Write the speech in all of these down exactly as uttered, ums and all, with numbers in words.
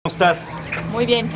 ¿Cómo estás? Muy bien.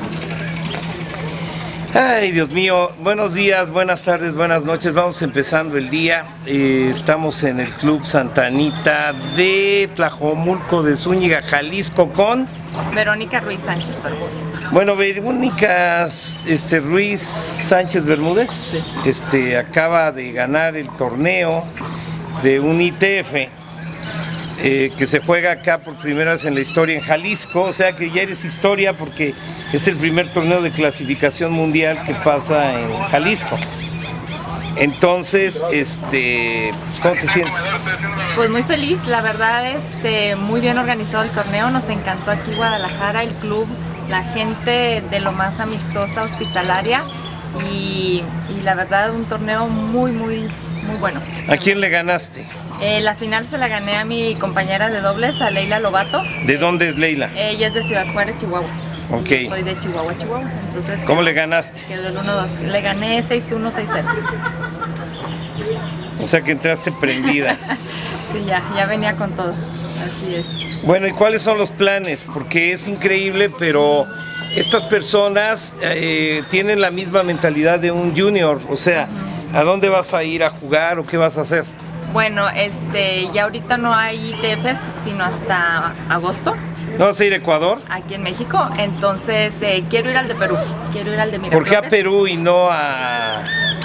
Ay, Dios mío, buenos días, buenas tardes, buenas noches. Vamos empezando el día. Eh, estamos en el Club Santa Anita de Tlajomulco de Zúñiga, Jalisco, con Verónica Ruiz Sánchez Bermúdez. Bueno, Verónica este, Ruiz Sánchez Bermúdez sí. este, acaba de ganar el torneo de un I T F eh, que se juega acá por primera vez en la historia en Jalisco, o sea que ya eres historia porque es el primer torneo de clasificación mundial que pasa en Jalisco. Entonces, este, ¿cómo te sientes? Pues muy feliz, la verdad, este, muy bien organizado el torneo, nos encantó aquí Guadalajara, el club, la gente de lo más amistosa, hospitalaria y, y la verdad un torneo muy, muy, muy bueno. ¿A quién le ganaste? Eh, la final se la gané a mi compañera de dobles, a Leila Lobato. ¿De dónde es Leila? Ella es de Ciudad Juárez, Chihuahua. Okay. Yo soy de Chihuahua, Chihuahua. Entonces, ¿cómo le ganaste? Quedó el uno dos. Le gané seis uno, seis cero. O sea que entraste prendida. Sí, ya, ya venía con todo. Así es. Bueno, ¿y cuáles son los planes? Porque es increíble, pero estas personas eh, tienen la misma mentalidad de un junior. O sea, uh-huh. ¿A dónde vas a ir a jugar o qué vas a hacer? Bueno, este, ya ahorita no hay I T Fs, sino hasta agosto. ¿No vas a ir a Ecuador? Aquí en México, entonces eh, quiero ir al de Perú, quiero ir al de Miraflores. ¿Por qué a Perú y no a...?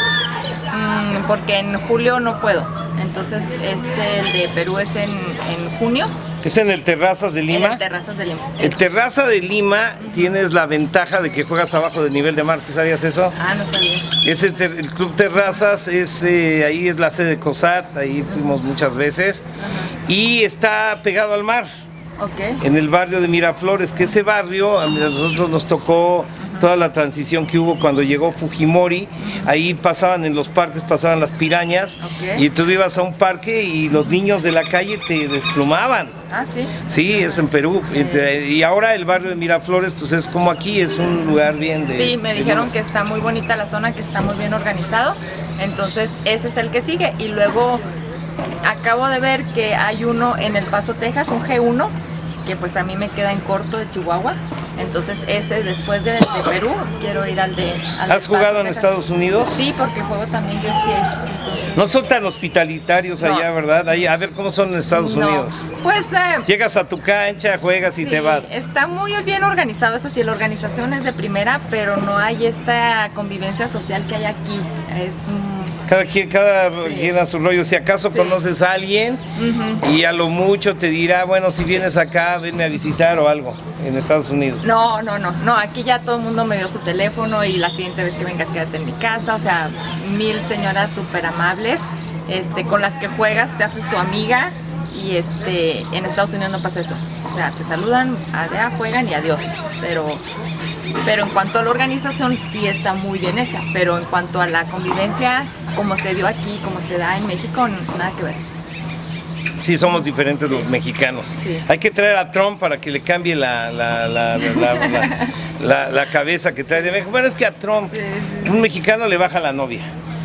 Mm, porque en julio no puedo, entonces este, el de Perú es en, en junio. ¿Es en el Terrazas de Lima? En el Terrazas de Lima. El Terraza de Lima tienes la ventaja de que juegas abajo del nivel de mar, ¿sí sabías eso? Ah, no sabía. Es el, el Club Terrazas, es, eh, ahí es la sede de COSAT, ahí fuimos muchas veces. Uh-huh. Y está pegado al mar. Okay. En el barrio de Miraflores, que ese barrio a nosotros nos tocó uh-huh. toda la transición que hubo cuando llegó Fujimori. Uh-huh. Ahí pasaban en los parques, pasaban las pirañas. Okay. Y tú ibas a un parque y los niños de la calle te desplumaban. Ah, sí. Sí, es en Perú. Sí. Y ahora el barrio de Miraflores, pues es como aquí, es un lugar bien de... Sí, me de dijeron de... que está muy bonita la zona, que está muy bien organizado. Entonces ese es el que sigue. Y luego acabo de ver que hay uno en El Paso, Texas, un G uno, que pues a mí me queda en corto de Chihuahua. Entonces ese después de, de Perú quiero ir al de... Al ¿Has jugado en Estados Unidos? Sí, porque juego también yo estoy ahí. Entonces... No son tan hospitalitarios no. allá, ¿verdad? Ahí, a ver cómo son en Estados no. Unidos. Pues... Eh, Llegas a tu cancha, juegas y sí, te vas. Está muy bien organizado, eso sí, la organización es de primera, pero no hay esta convivencia social que hay aquí. Es... Cada quien, cada sí. quien a su rollo. Si acaso sí. conoces a alguien uh-huh. y a lo mucho te dirá, bueno, si vienes acá, venme a visitar o algo en Estados Unidos. No, no, no, no, aquí ya todo el mundo me dio su teléfono y la siguiente vez que vengas quédate en mi casa, o sea, mil señoras súper amables, este, con las que juegas, te haces su amiga y este, en Estados Unidos no pasa eso. O sea, te saludan, allá juegan y adiós, pero... Pero en cuanto a la organización sí está muy bien hecha, pero en cuanto a la convivencia, como se dio aquí, como se da en México, nada que ver. Sí, somos diferentes los mexicanos. Sí. Hay que traer a Trump para que le cambie la, la, la, la, la, la, la cabeza que trae de México. Bueno, es que a Trump, sí, sí. un mexicano le baja la novia.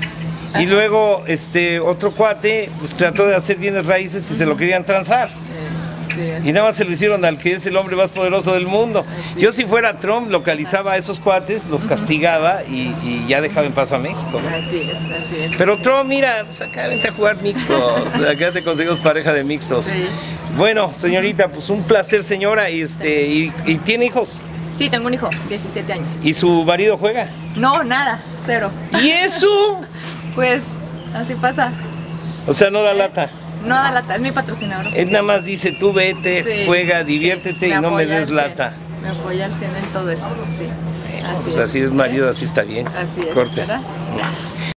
Y luego este otro cuate pues trató de hacer bienes raíces y se lo querían transar. Sí, y nada más se lo hicieron al que es el hombre más poderoso del mundo. Sí. Yo si fuera Trump localizaba a esos cuates, los castigaba y, y ya dejaba en paz a México, ¿no? Así es, así es. Pero Trump, mira, pues acá vente a jugar mixtos, acá te conseguimos pareja de mixtos. Sí. Bueno, señorita, pues un placer, señora, y, este, y, y ¿tiene hijos? Sí, tengo un hijo, diecisiete años. ¿Y su marido juega? No, nada, cero. ¿Y eso? Pues así pasa. O sea, no da lata. No da lata, es mi patrocinador. Él nada más dice, tú vete, sí, juega, diviértete sí, y no me des lata. Me apoya al cien en todo esto, sí. Bueno, así pues es. Así es marido, así está bien. Así es. Corte.